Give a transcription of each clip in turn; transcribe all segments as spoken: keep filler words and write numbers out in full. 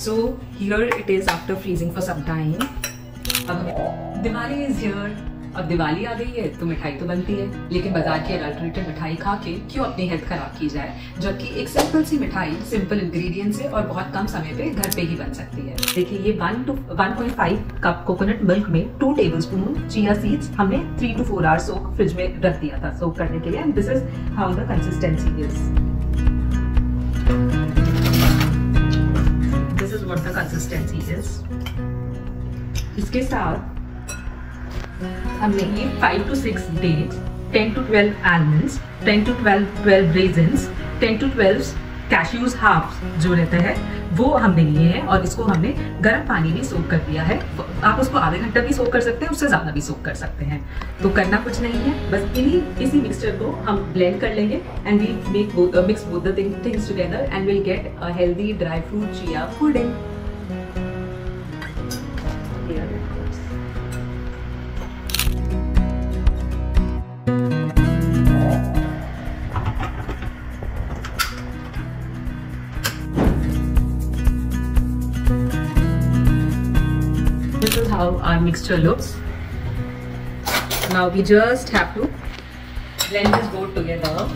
So here it is after freezing for some time. अब Diwali is here. अब दिवाली आ गई है तो मिठाई तो बनती है, लेकिन बाजार की अडल्ट्रेटेड मिठाई खा के क्यों अपनी हेल्थ खराब की जाए, जबकि एक सिंपल सी मिठाई सिंपल इंग्रेडिएंट्स से और बहुत कम समय पे घर पे ही बन सकती है। देखिए ये one to one point five cup coconut milk में टू टेबलस्पून चिया सीड्स हमने three to four hours soak fridge में रख दिया था सोक करने के लिए। And this is how the consistency is. This is what the consistency is. इसके साथ हमने ये five to six dates, ten to twelve almonds, ten to twelve twelve raisins, ten to twelve cashews half जो रहता है वो हमने लिए हैं और इसको हमने गर्म पानी में सोक कर दिया है। आप उसको आधे घंटा भी सोक कर सकते हैं, उससे ज्यादा भी सोक कर सकते हैं। तो करना कुछ नहीं है, बस इन्हीं इसी मिक्सचर को हम ब्लेंड कर लेंगे and we make mix both the things together and will get a healthy dry fruit chia pudding. This is how our mixture looks. Now we just have to blend this both together.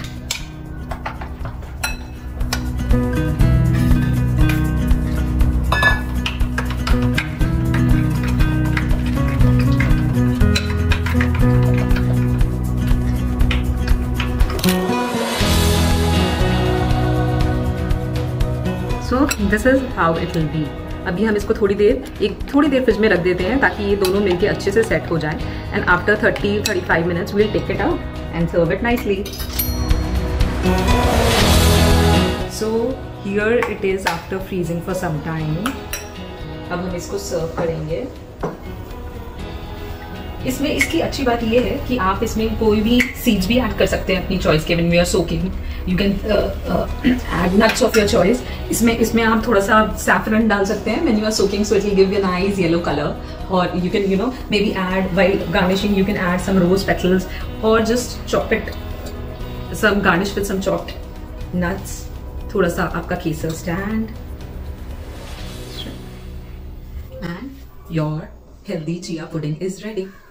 So this is how it will be. अभी हम इसको थोड़ी देर एक थोड़ी देर fridge में रख देते हैं ताकि ये दोनों मिलके अच्छे से सेट हो जाए। And after thirty thirty five minutes we'll take it out and serve it nicely. So here it is after freezing for some time. अब हम इसको सर्व करेंगे। इसमें इसकी अच्छी बात ये है कि आप इसमें कोई भी सीड्स भी ऐड कर सकते हैं अपनी चॉइस के। When we are soaking you can add nuts of your choice. इसमें इसमें आप थोड़ा सा सैफरन डाल सकते हैं when you are soaking, so it will give you a nice yellow colour. और you can you know maybe add while garnishing you can add some rose petals और just chop it some garnish with some chopped nuts. थोड़ा सा आपका केसर strand and your healthy chia pudding is ready.